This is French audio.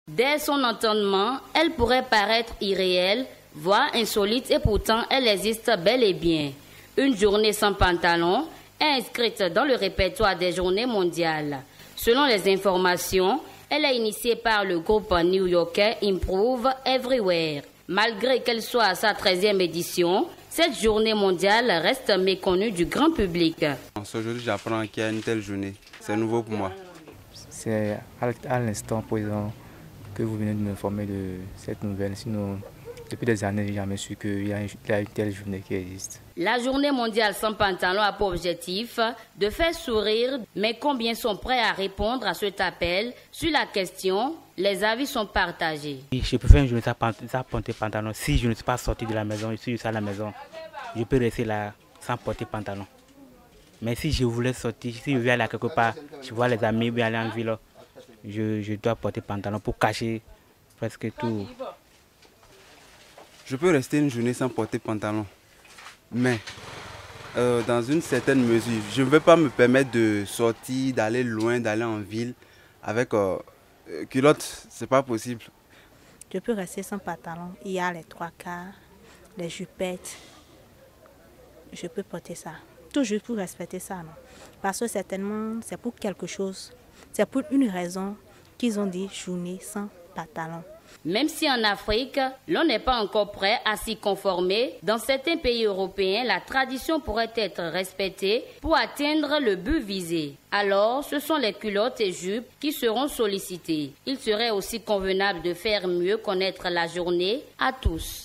Dès son entendement, elle pourrait paraître irréelle, voire insolite, et pourtant elle existe bel et bien. Une journée sans pantalon est inscrite dans le répertoire des journées mondiales. Selon les informations, elle est initiée par le groupe new-yorkais Improve Everywhere. Malgré qu'elle soit à sa 13e édition, cette journée mondiale reste méconnue du grand public. Aujourd'hui, j'apprends qu'il y a une telle journée. C'est nouveau pour moi. C'est à l'instant présent que vous venez de m'informer de cette nouvelle. Sinon, depuis des années, je n'ai jamais su qu'il y a une telle journée qui existe. La journée mondiale sans pantalon a pour objectif de faire sourire, mais combien sont prêts à répondre à cet appel? Sur la question, les avis sont partagés. Je préfère une journée sans porter pantalon. Si je ne suis pas sorti de la maison, je suis juste à la maison, je peux rester là sans porter pantalon. Mais si je voulais sortir, si je veux aller quelque part, je vois les amis, bien aller en ville, je dois porter pantalon pour cacher presque tout. Je peux rester une journée sans porter pantalon, mais dans une certaine mesure, je ne veux pas me permettre de sortir, d'aller loin, d'aller en ville avec culotte, c'est pas possible. Je peux rester sans pantalon, il y a les 3/4, les jupettes, je peux porter ça. Toujours pour respecter ça, non? Parce que certainement, c'est pour quelque chose, c'est pour une raison qu'ils ont dit journée sans pantalon. Même si en Afrique, l'on n'est pas encore prêt à s'y conformer, dans certains pays européens, la tradition pourrait être respectée pour atteindre le but visé. Alors, ce sont les culottes et jupes qui seront sollicitées. Il serait aussi convenable de faire mieux connaître la journée à tous.